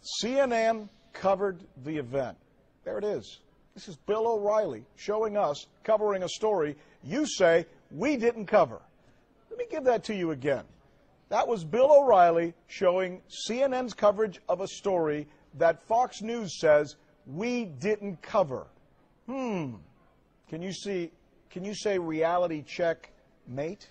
CNN covered the event. There it is. This is Bill O'Reilly showing us, covering a story you say we didn't cover. Let me give that to you again. That was Bill O'Reilly showing CNN's coverage of a story that Fox News says we didn't cover. Can you say reality check, mate?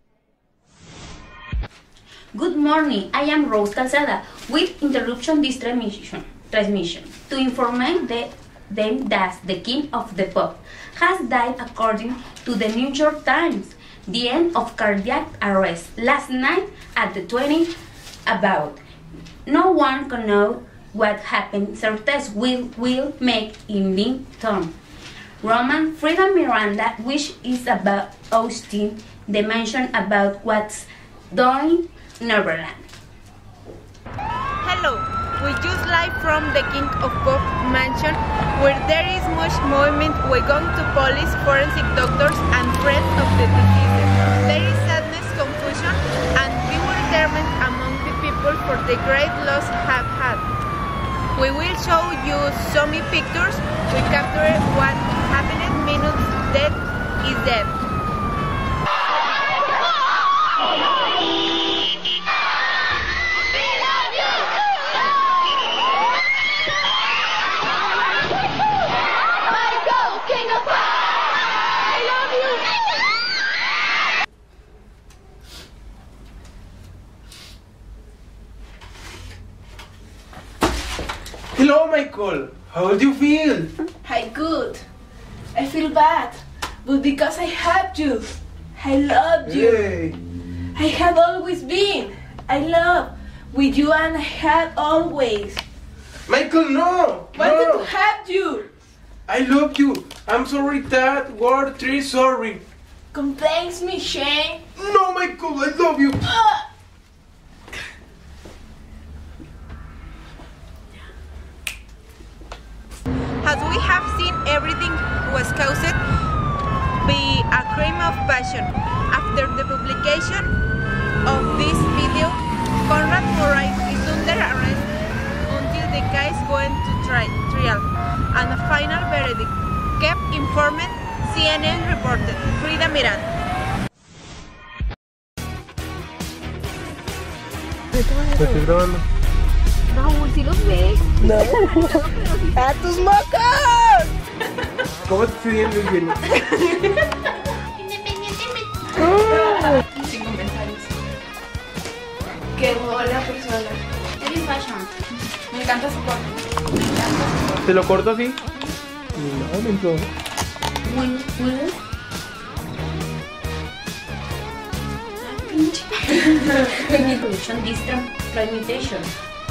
Good morning, I am Rose Calzada with interruption this transmission to inform them that the king of the pop has died according to the New York Times. The end of cardiac arrest last night at the 20 about. No one can know what happened. Certeza will make in being torn. Roman Frida Miranda, which is about Austin, the mention about what's doing Neverland. Hello, we just live from the King of Pop mansion, where there is much movement. We're going to police, forensic doctors, and friends of the deceased. There is sadness, confusion, and bewilderment among the people for the great loss have had. We will show you some pictures. We capture what happened minutes. Death is dead. Hello, Michael. How do you feel? I'm good. I feel bad, but because I have you. I love you. Hey. I have always been. I love with you and I have always. Michael, no. Wanted No. to have you. I love you. I'm sorry that word 3 sorry. Complains me, Shane. No, Michael, I love you. As we have seen, everything was caused by a crime of passion. After the publication of this video, Conrad Murray is under arrest until the case goes to trial and a final verdict. Kept informed, CNN reported. Frida Miranda. ¿Te estoy grabando? Raúl, si los ves. No. ¡A tus mocos! ¿Cómo te estoy viendo, Jenny? Sin comentarios. ¡Qué buena persona! Very fashion. Me encanta su corte. ¿Te lo corto así? No, Michael. Will. Inclusion this transmutation.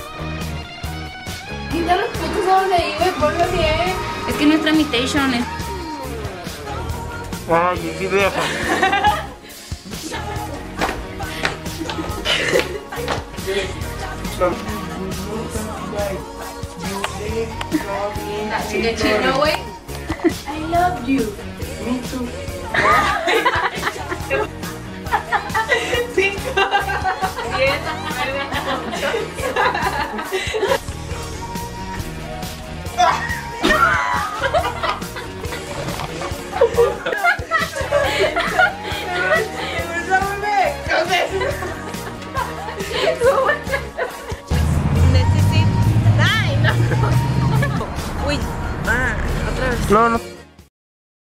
Quita los putos a donde iba y ponlo bien. Es que no es transmutation, es... Ay, qué vieja. No way. I love you. Me too. 5, 10, 9, 8. Otra vez. No, no.